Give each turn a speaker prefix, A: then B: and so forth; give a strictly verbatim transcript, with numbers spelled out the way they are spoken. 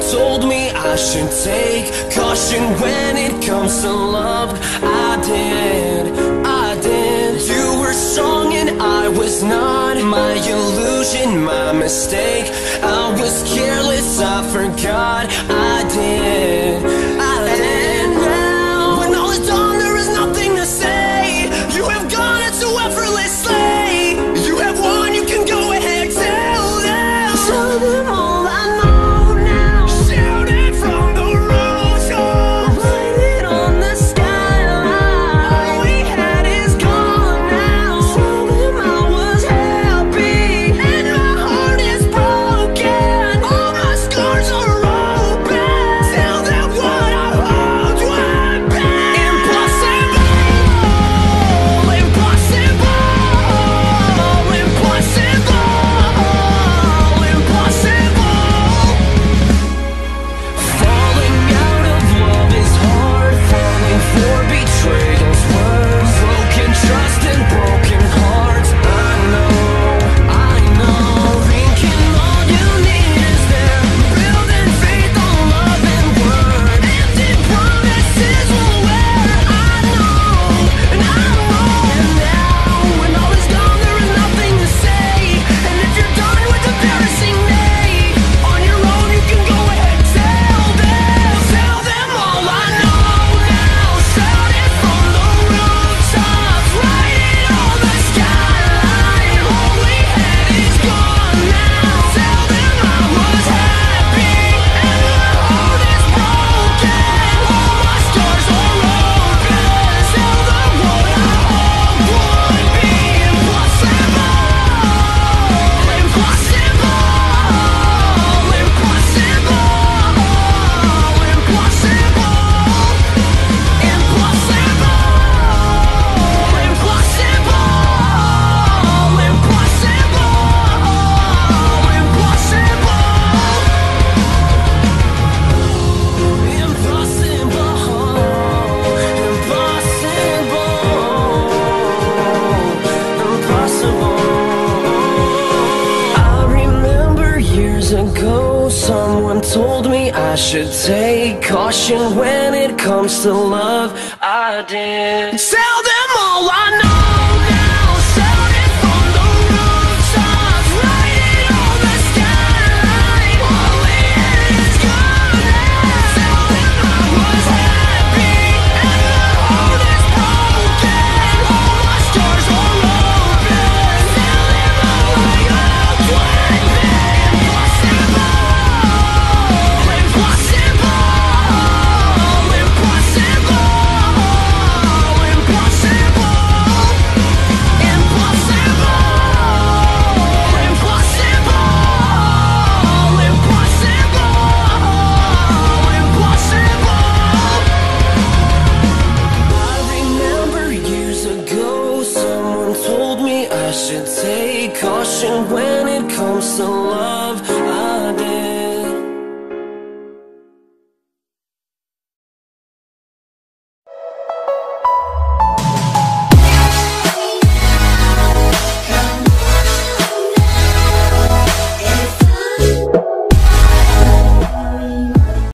A: told me I should take caution when it comes to love. I did, I did. You were strong and I was not. My illusion, my mistake. I was careless, I forgot. I did, I did. Now, when all is done, there is nothing to say. You have gone it so effortlessly. You have won, you can go ahead, tell them. Tell them all I know now. Shout it from the rooftops. Write it on the skyline. All we had is gone now. Tell them I was happy and my heart is broken. All my scars are open. Tell them what I hoped would be. Impossible, impossible, impossible, impossible. Falling out of love is hard. Falling for betrayal's worse. Broken trust and broken hearts. I know, I know. Thinking all you need is there. Building faith on love and word. Empty promises will wear. I know, and I know. And now, when all is gone, there is nothing to say. And if you're done with embarrassing me, on your own you can go ahead, tell them. Tell them all I know now. Shout it from the rooftops. Write it on the skyline. All we had is gone now. Tell them I was happy and my heart is broken. All my scars are open. Tell them what I hope would be. Impossible, impossible, I remember years ago, someone told me I should take caution when it comes to love. I did. Tell them all I know.